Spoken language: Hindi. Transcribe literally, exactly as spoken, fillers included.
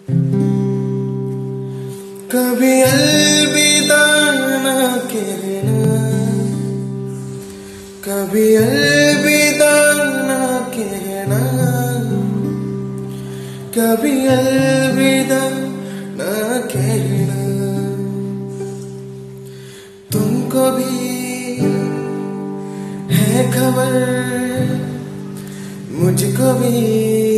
कभी अलविदा न कहना, कभी अलविदा न कहना, कभी अलविदा न कहना। तुमको भी है खबर, मुझको भी